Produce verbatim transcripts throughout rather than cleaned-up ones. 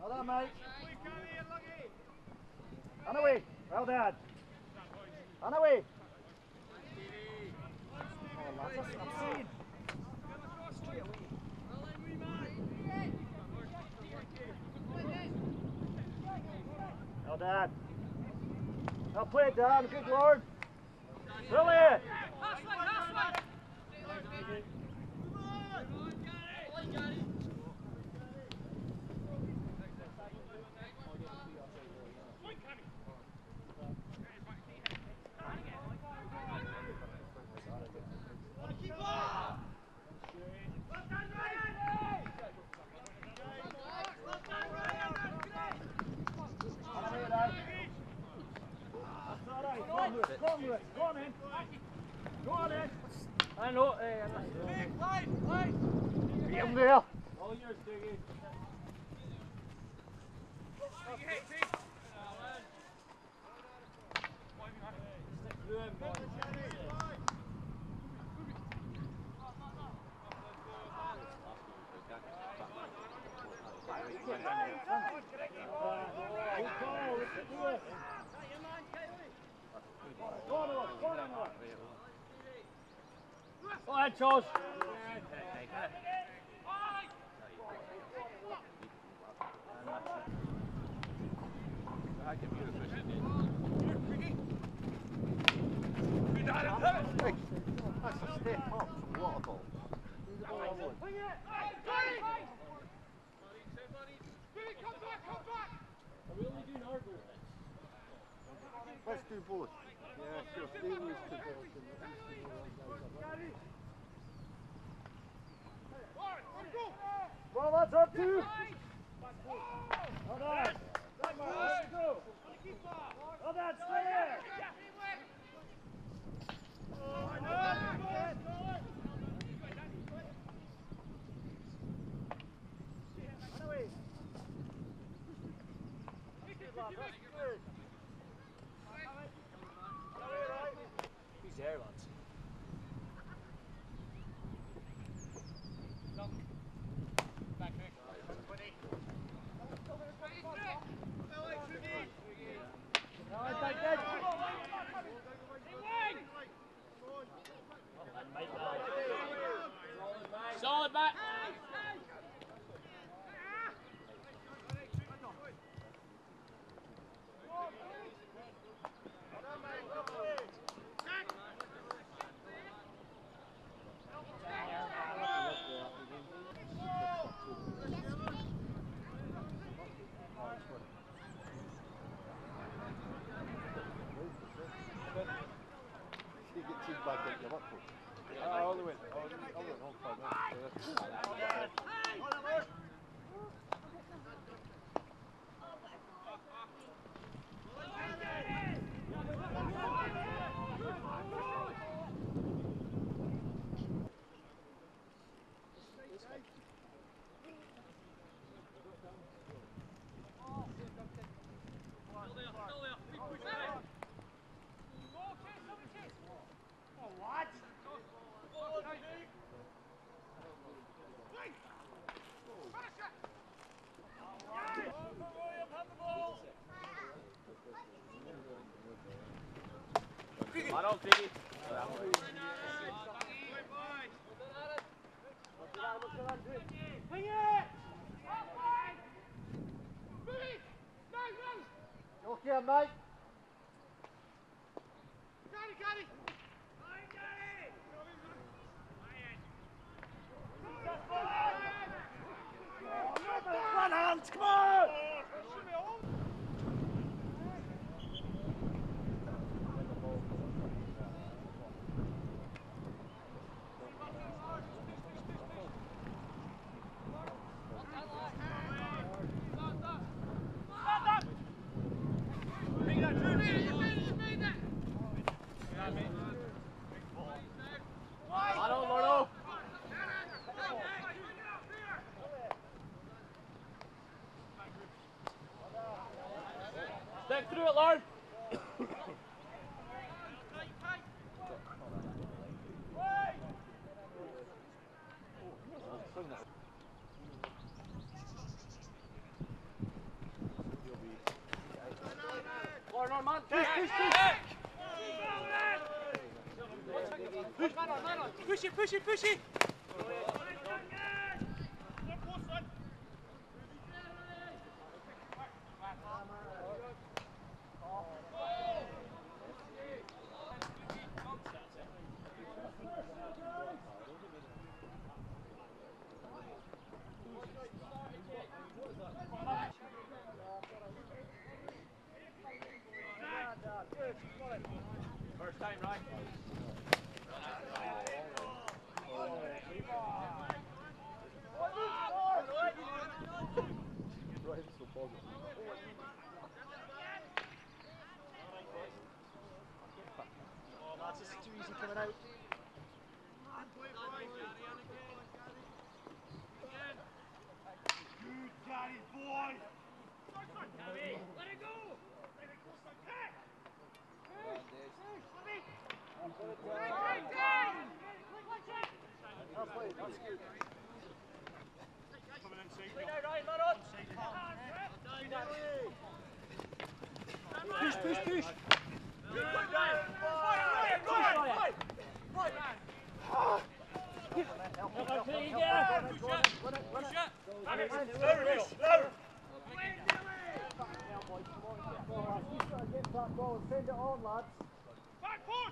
Well done, mate. On away. Well done. On away. Oh, lads, that's what I'm saying. Straight away. Well done. Well played, Dan. Good Lord. Brilliant. Go on, Lewis. Go on in. Go on in. I know. Hey, Get him there. All yours, Diggy. Stick through him, boy. Go ahead, Charles. That's a step up from water ball. Let's do both. Yeah, sure. They lose to both. Well, that's up two. Well done. Let's go. Well done, stay there. Oh, no. He's there, lads. Back, Rick. Solid back. Back into Liverpool. Yeah, all the way. All the way home for me. Come on, Diggy. Bring it! Okay, mate. Got it, got it. One hand, come on! Stick through it, Lord. Push it, push it, push it! First time, right? Oh, lads, this is too easy coming out. Good daddy boy! Let it go! Push, push, push! Back ball and send it on, lads. Back foot!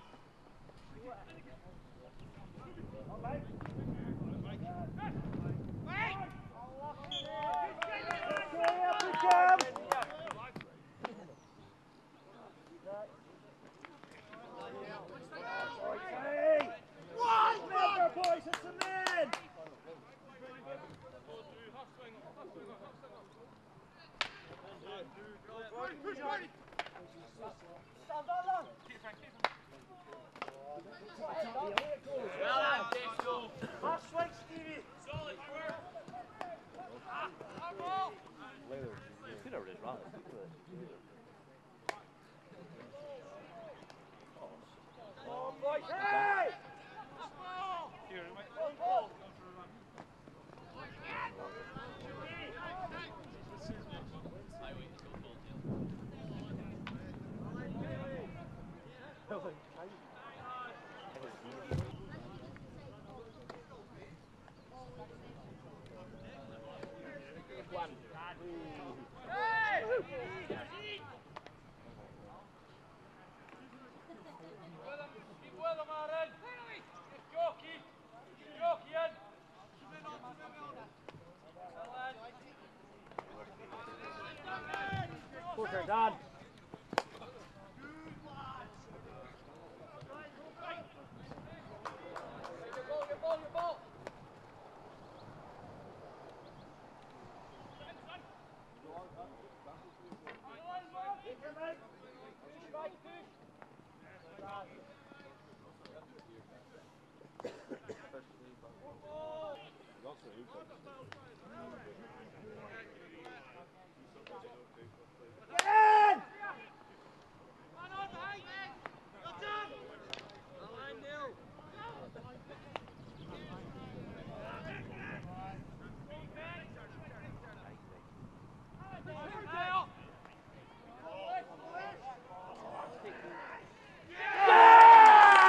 Booker, done.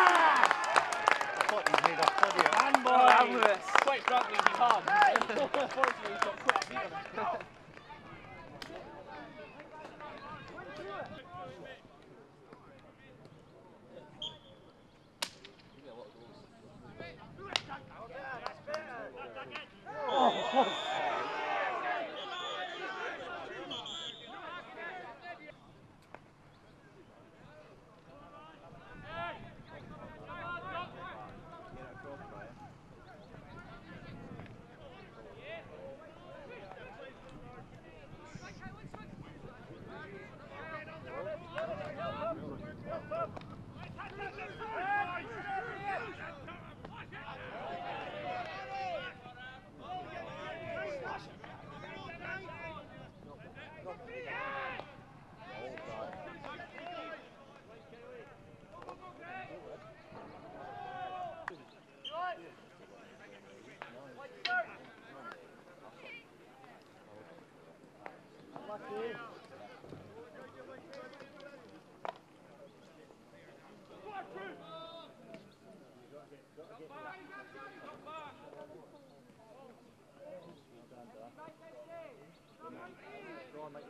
Quite frankly, he can't. on like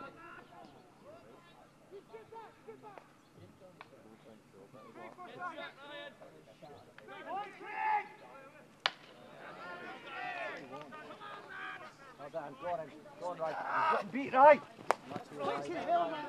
well done, go on in, go on right. He's getting beat right. Thank you, hell man.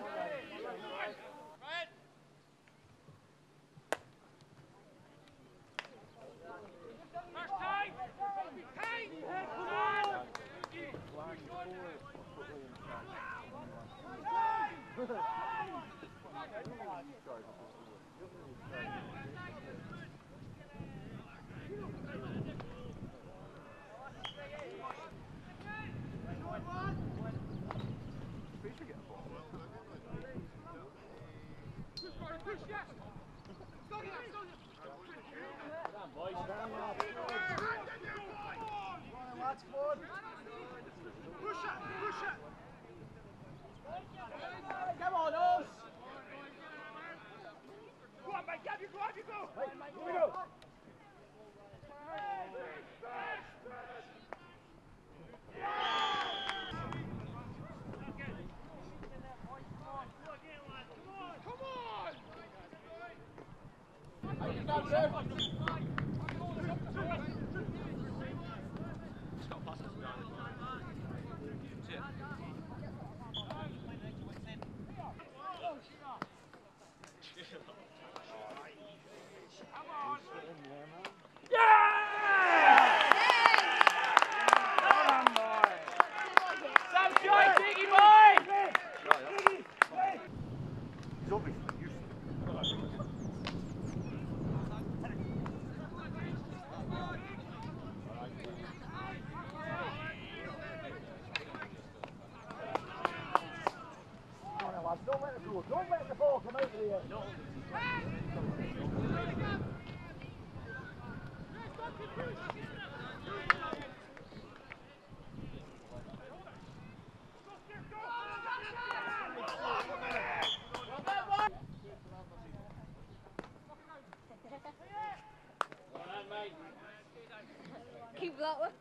Come on, Oz! Go on, mate, Gab, you go, you go! Right, here we go. Don't let it go. Don't let the ball come out of the air. No. Keep that one.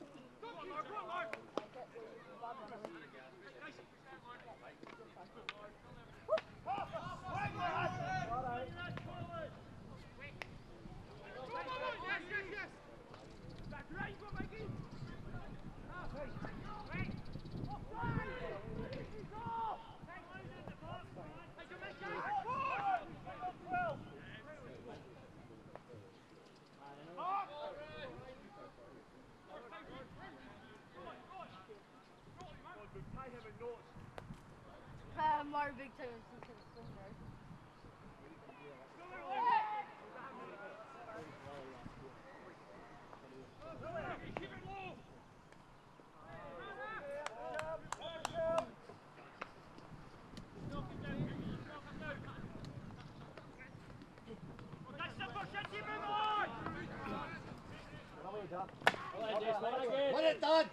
Uh, more big time since it's been there. Keep it low! Let it done!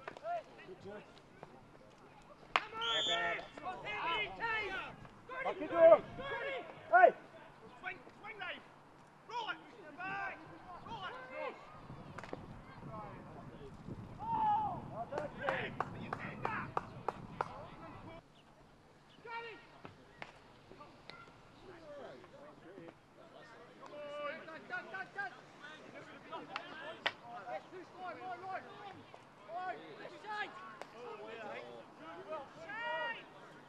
Up you go! Hey! Swing, swing knife! Roll it! Back! Roll it! Well done, Jake. You take that! Got it! Come on! Done, done, done, done! Push more, more, more! More! Left side! Side!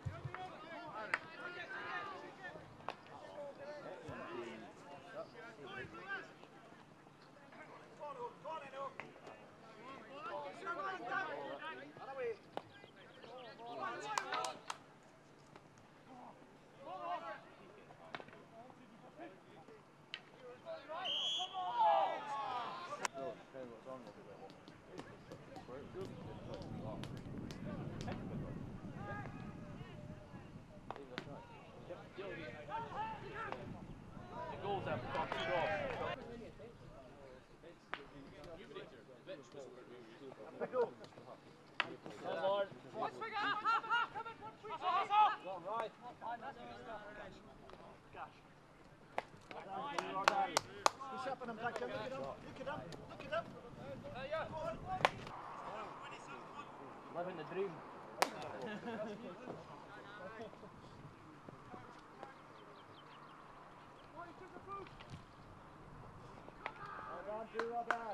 Push up on him, Black. Look at him. Look at him. Look at him. Living the dream. on, Drew, well done.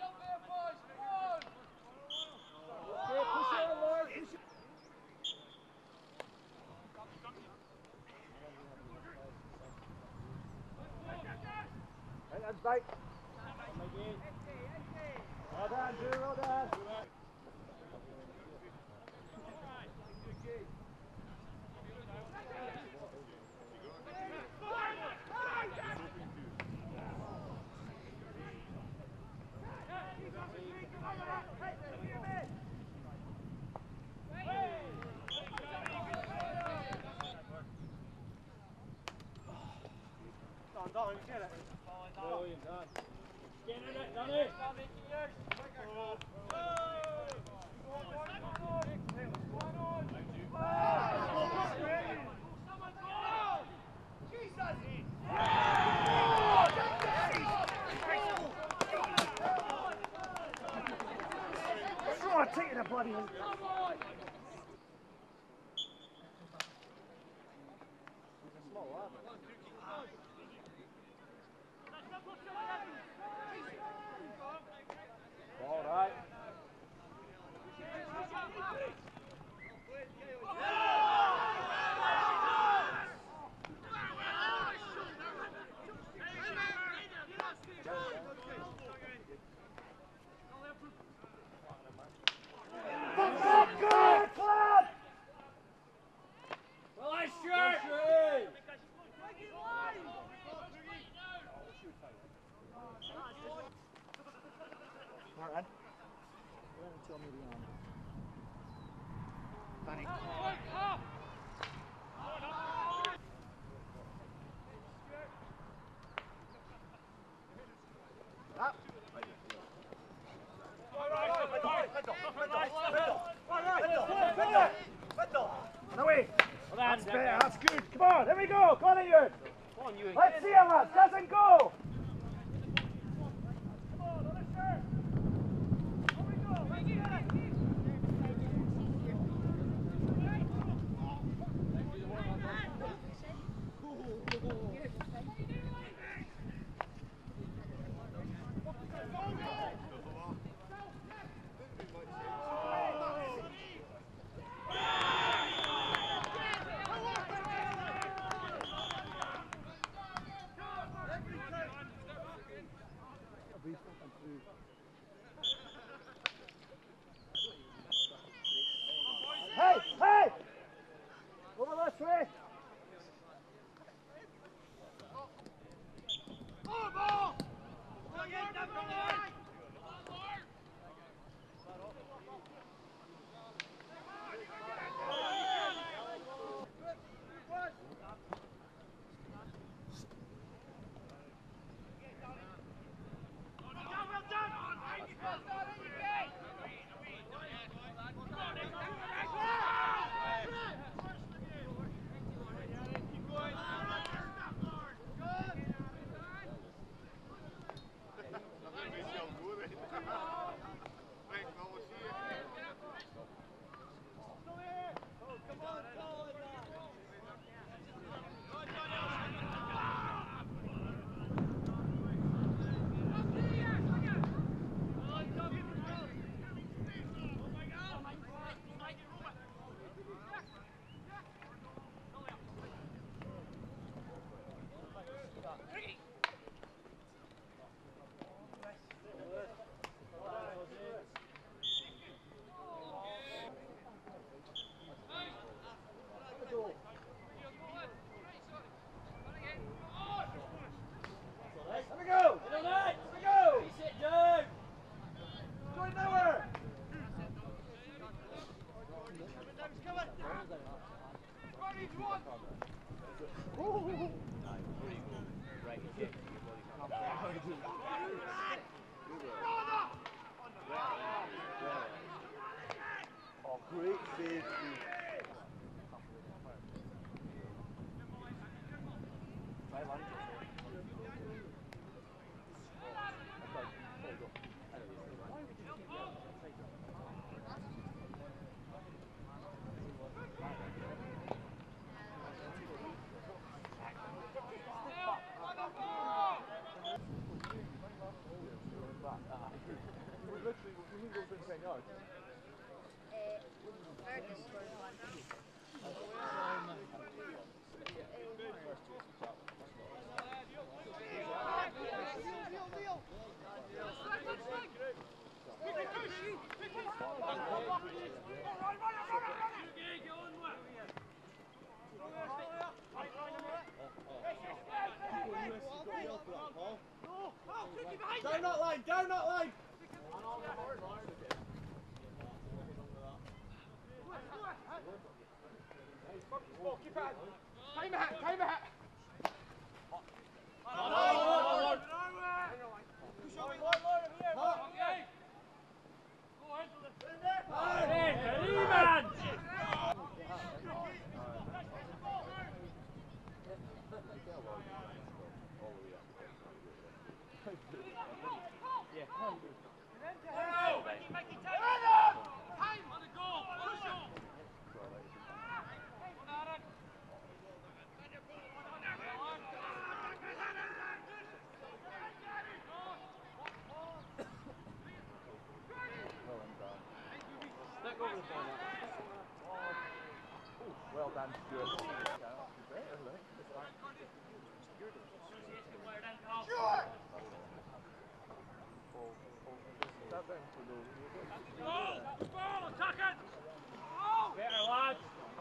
Okay, push it on, Lord. Push it. Right, that's bite. Well done, Drew, well done. Darling, get it. Brilliant, done. Get in it, Danny. Oh, take the bloody one. All right. Martin. Tell me the honor. Danny. Up. No way. That's better. That's good. Come on. There we go. Go on, Ewan. Let's see him, lads. Doesn't go. Hey, hey! Over this way! Oh, ball! Oh, great save. Down that line, down that line! Keep it! Time it, time it! Well done, Stuart. Better, lads.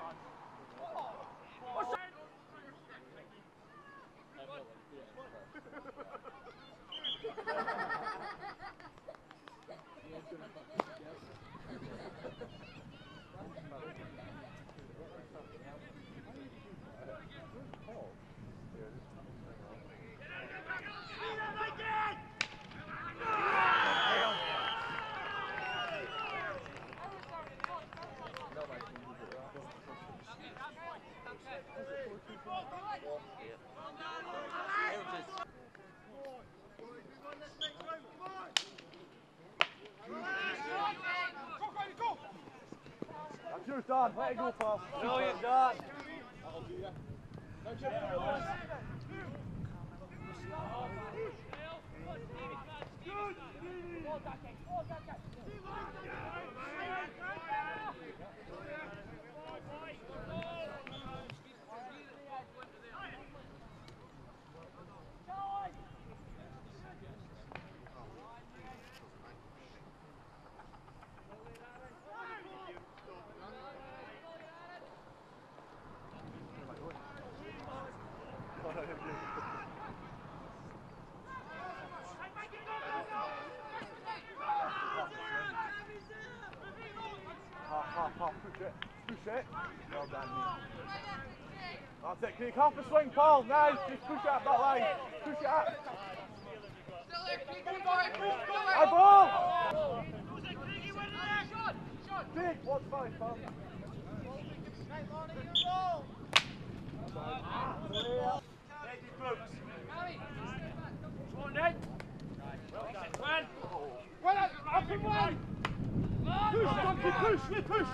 That's yours, Don. Let it go, pal. Brilliant, Don. That'll do ya. Now, Jimmy, relax. Push it, push it. Well done. That's it. Can you come for swing, Paul? Now, just push it up that line. Push it up. High ball. Big. What's five, Paul? Eddie Brooks. Come on, Ned. Well done. One. Well done. Up and one. Push, Donkey, push, we push!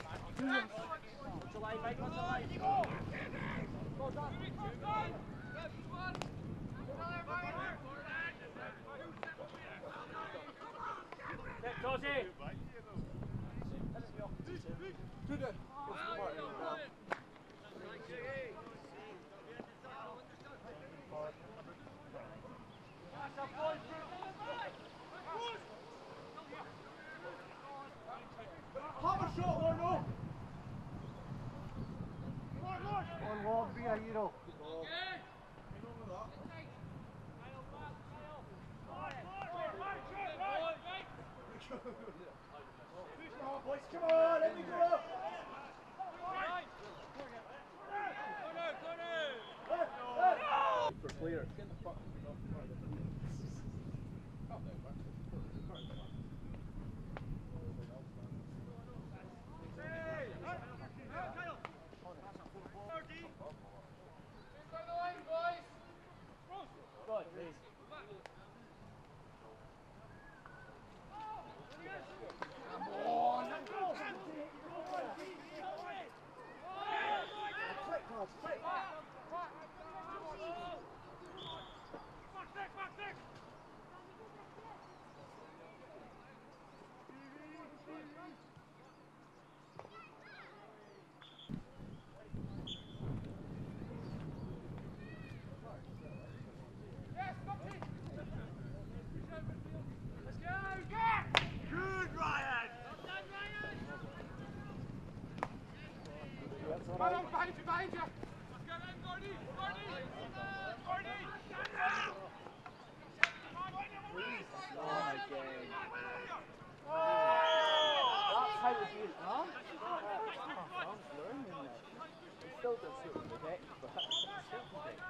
Be a hero. Boys, come on, let me go. For clear. Man on, behind you, behind you. That's how it is, huh? I'm learning that. It still does suit the deck, but it's still the deck.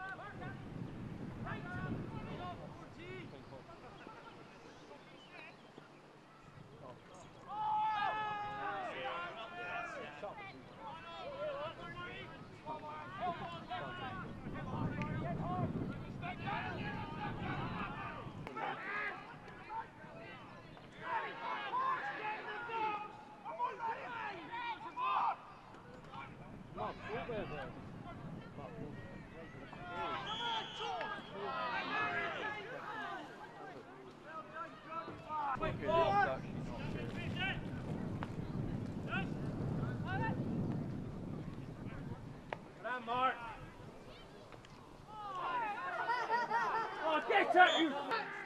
Mark! Oh, get at you!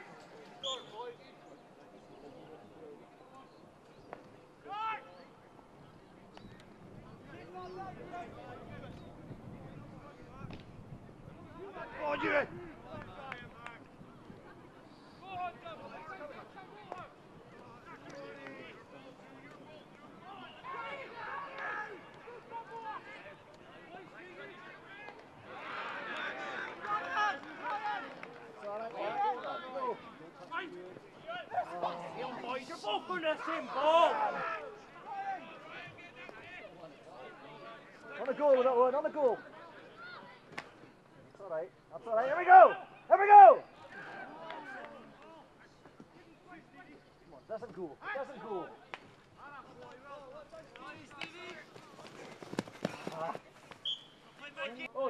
Oh, yeah! You're both on the same ball! On the goal with that one, on the goal. That's alright, that's alright. Here we go! Here we go! Come on, doesn't go, doesn't go. Ah. Oh.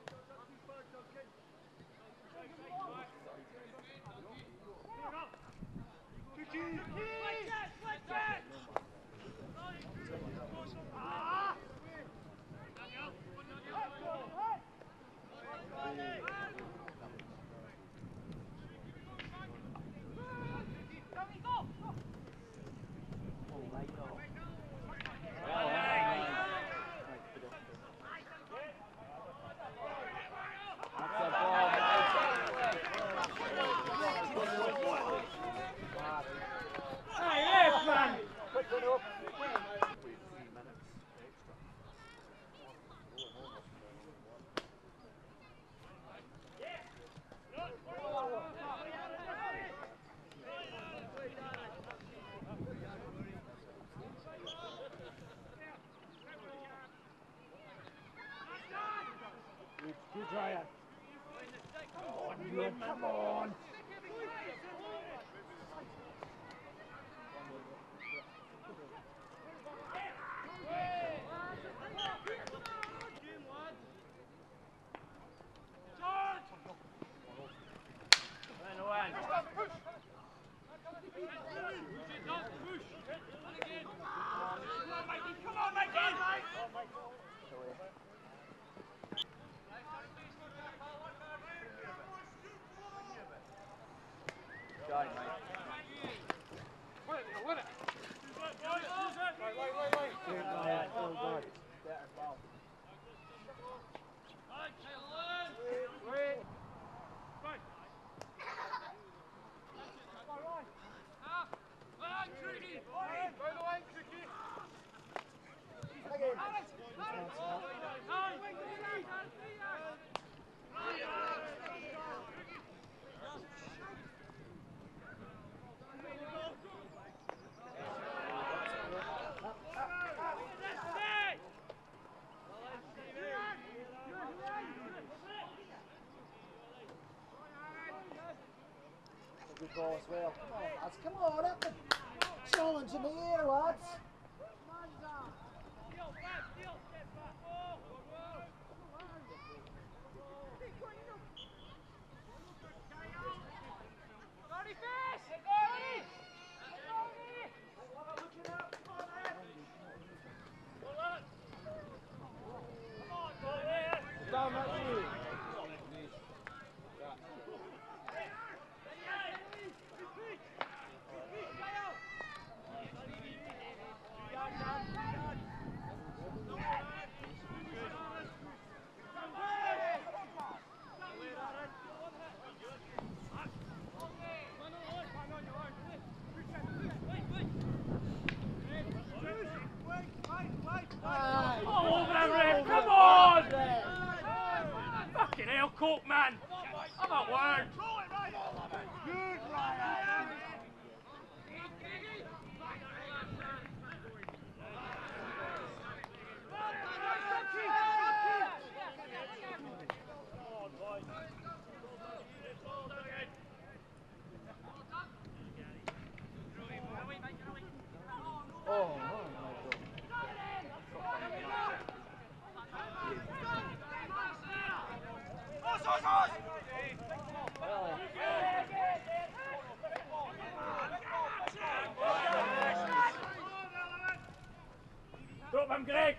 Good, Ryan. Come on, come on. Got it, mate. Win it, win it. Wait, wait, wait, wait. Good, Ryan. Well done. Better ball. Wait, wait. Good ball as well. Come on, lads. Come on, up the challenge in the air, lads. Down that you. Well, coke, man. I'm at work. Good, Ryan. Oh, no, Drop him, Greg.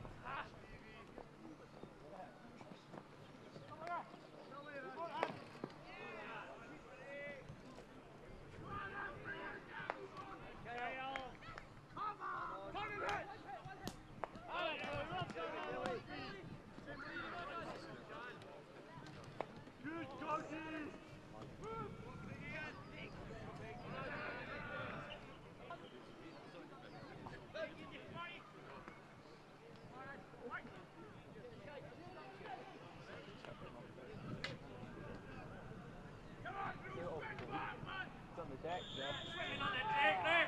it's on the deck, yeah. Swinging on the deck there.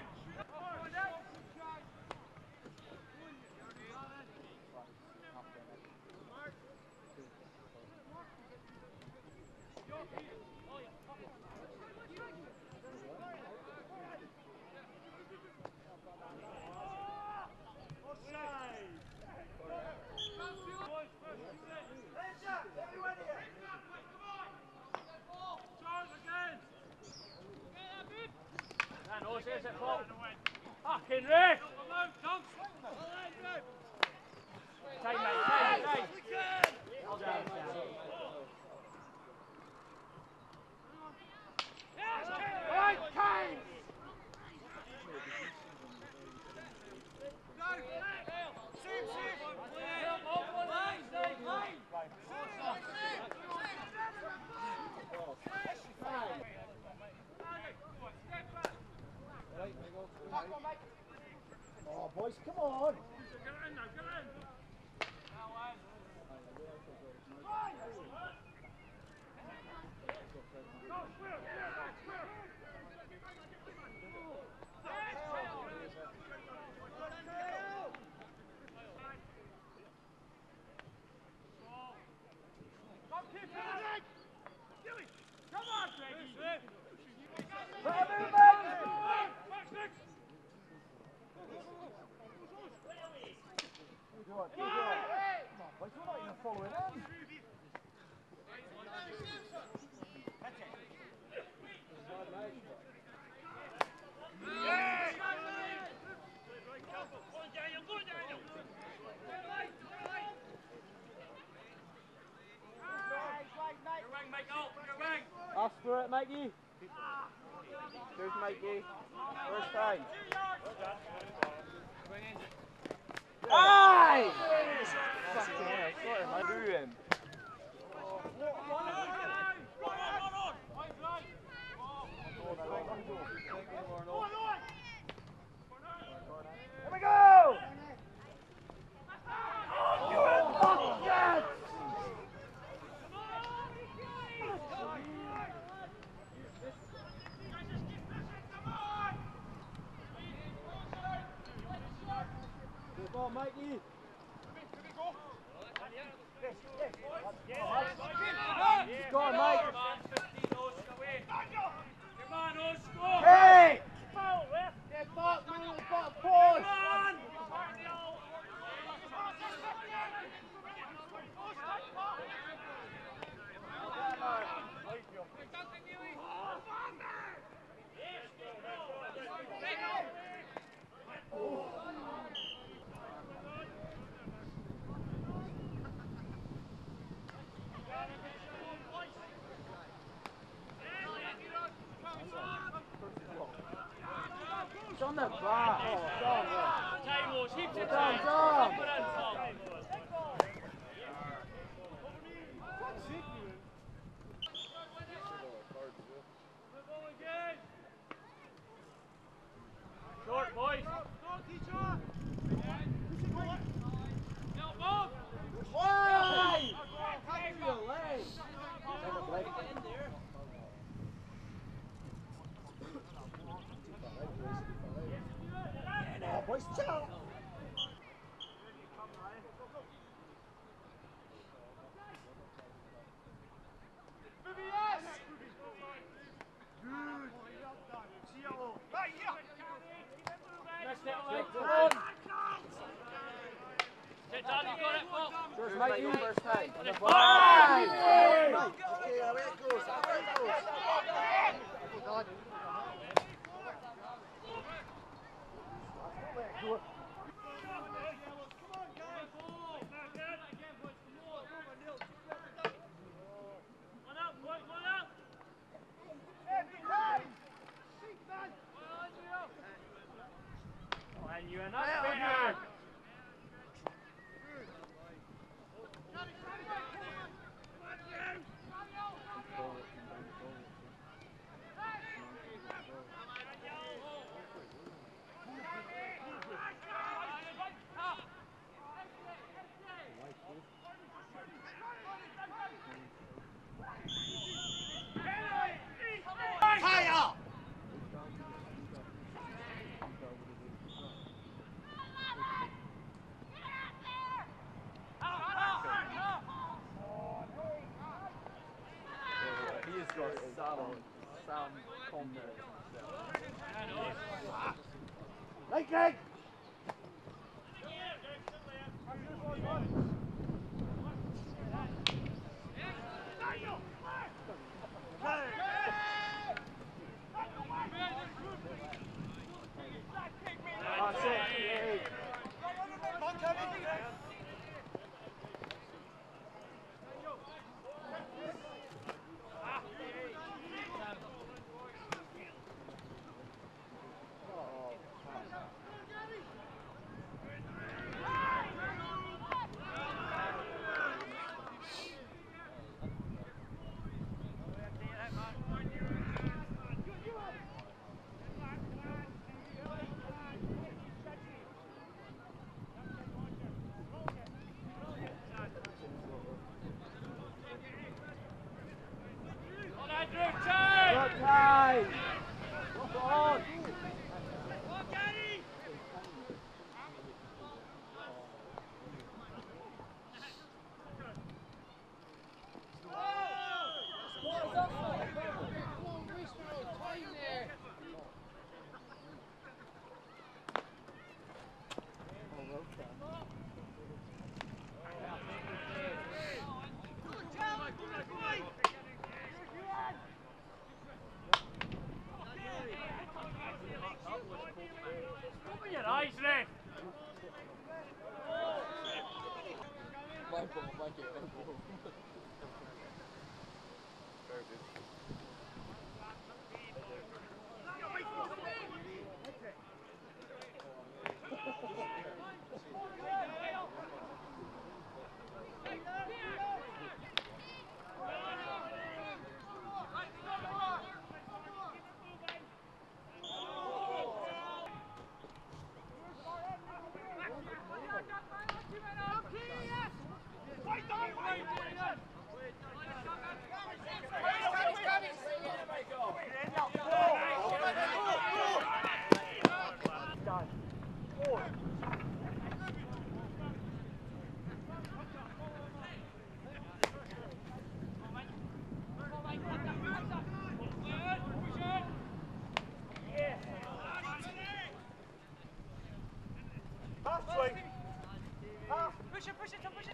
No, says it, Paul. Fucking Rick! Time, mate, time, time. Hold down, Right, time. Oh, boys, come on! Ask for it, Mikey. There's Mikey. First time. Aye! Fucking hell, sorry, man. Do him. Here we go! Oh, yes! Good ball, Mikey. Go on, Mike. Hey! Get back, man. Get back, boys. It's on the bar. Oh, it's on there. Time was heaps of It's time. on, Put it in, Tom. Short, boys. Why? Your leg. George, mate, you first time. On the ball. Okay, away it goes, away it goes. God. And you are not better. Sound confidence in himself. Right, Greg! That's it. Open your eyes, Ref. Push it, push it, push it.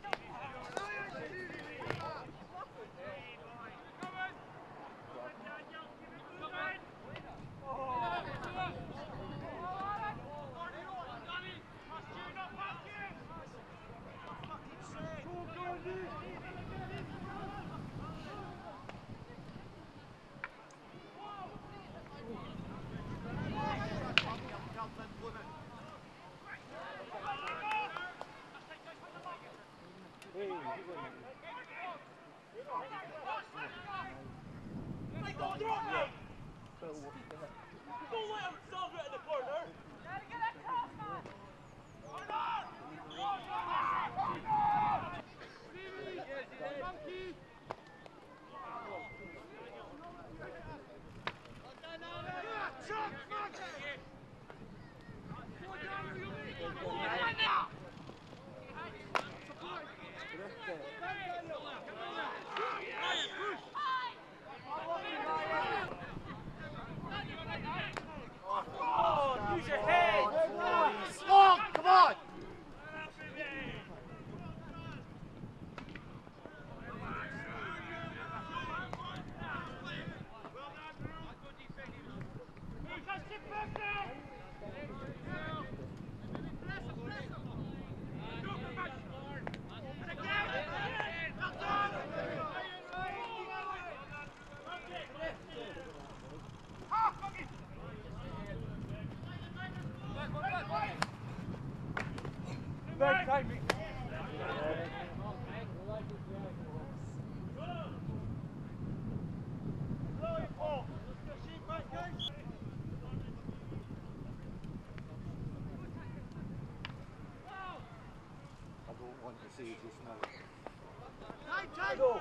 see just now. Go.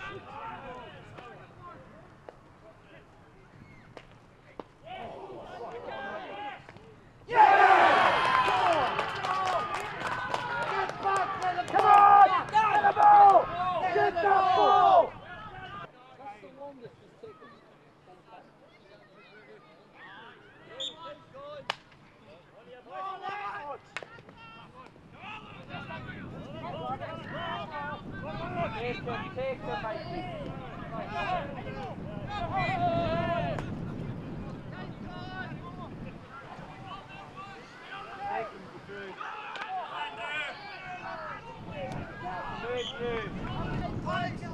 Take them, take them, my feet. Take them to through. Move, move.